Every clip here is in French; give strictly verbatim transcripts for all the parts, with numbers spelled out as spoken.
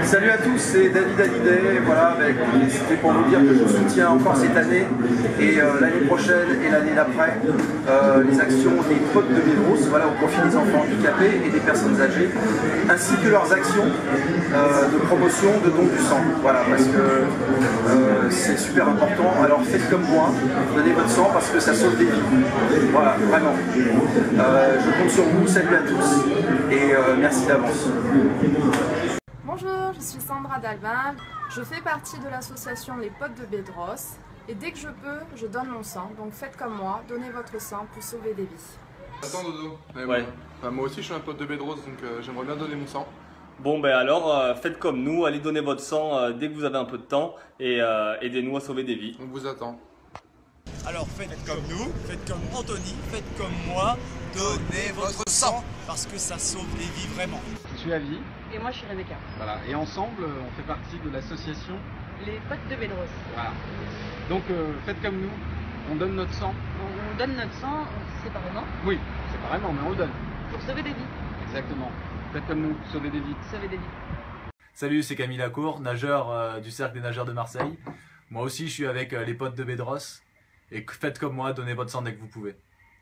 Salut à tous, c'est David Hallyday. Voilà, ben, c'était pour vous dire que je soutiens encore cette année et euh, l'année prochaine et l'année d'après euh, les actions des potes de Bédros, voilà, au profit des enfants handicapés et des personnes âgées, ainsi que leurs actions euh, de promotion de don du sang. Voilà, parce que euh, c'est super important. Alors faites comme moi, donnez votre sang parce que ça sauve des vies. Voilà, vraiment. Euh, je compte sur vous. Salut à tous et euh, merci d'avance. Bonjour, je suis Sandra Dalvin, je fais partie de l'association Les Potes de Bédros et dès que je peux, je donne mon sang, donc faites comme moi, donnez votre sang pour sauver des vies. Attends Dodo, Ouais. moi, enfin, moi aussi je suis un pote de Bédros donc euh, j'aimerais bien donner mon sang. Bon ben alors, euh, faites comme nous, allez donner votre sang euh, dès que vous avez un peu de temps et euh, aidez-nous à sauver des vies. On vous attend. Alors faites comme nous, faites comme Anthony, faites comme moi, donnez votre sang parce que ça sauve des vies vraiment. Je suis Avi. Et moi, je suis Rebecca. Voilà. Et ensemble, on fait partie de l'association. Les Potes de Bédros. Voilà. Donc, euh, faites comme nous. On donne notre sang. On, on donne notre sang séparément. Oui, séparément, mais on le donne. Pour sauver des vies. Exactement. Faites comme nous. Sauvez des vies. Sauver des vies. Salut, c'est Camille Lacour, nageur euh, du Cercle des nageurs de Marseille. Moi aussi, je suis avec euh, les potes de Bédros. Et faites comme moi, donnez votre sang dès que vous pouvez.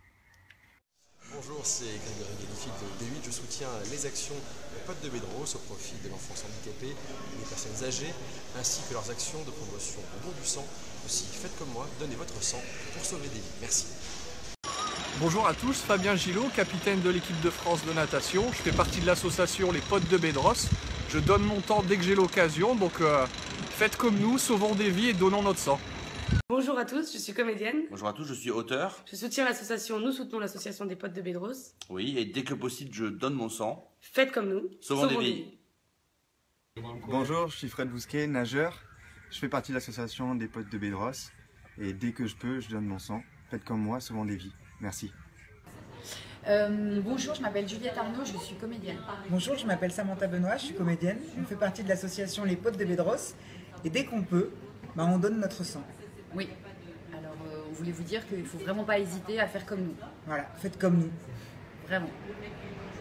Bonjour, c'est Grégory Guélifique de B huit. Je soutiens les actions des potes de Bédros au profit de l'enfance handicapée et des personnes âgées, ainsi que leurs actions de promotion au don du sang. Aussi, faites comme moi, donnez votre sang pour sauver des vies. Merci. Bonjour à tous, Fabien Gillot, capitaine de l'équipe de France de natation. Je fais partie de l'association Les Potes de Bédros. Je donne mon temps dès que j'ai l'occasion, donc euh, faites comme nous, sauvons des vies et donnons notre sang. Bonjour à tous, je suis comédienne. Bonjour à tous, je suis auteur. Je soutiens l'association, nous soutenons l'association des Potes de Bédros. Oui, et dès que possible, je donne mon sang. Faites comme nous, sauvons, sauvons des vies. vies. Bonjour, je suis Fred Bousquet, nageur. Je fais partie de l'association des Potes de Bédros. Et dès que je peux, je donne mon sang. Faites comme moi, sauvons des vies. Merci. Euh, bonjour, je m'appelle Juliette Arnaud, je suis comédienne. Bonjour, je m'appelle Samantha Benoît, je suis comédienne. On fait partie de l'association Les Potes de Bédros. Et dès qu'on peut, bah, on donne notre sang. Oui, alors euh, on voulait vous dire qu'il ne faut vraiment pas hésiter à faire comme nous. Voilà, faites comme nous. Vraiment.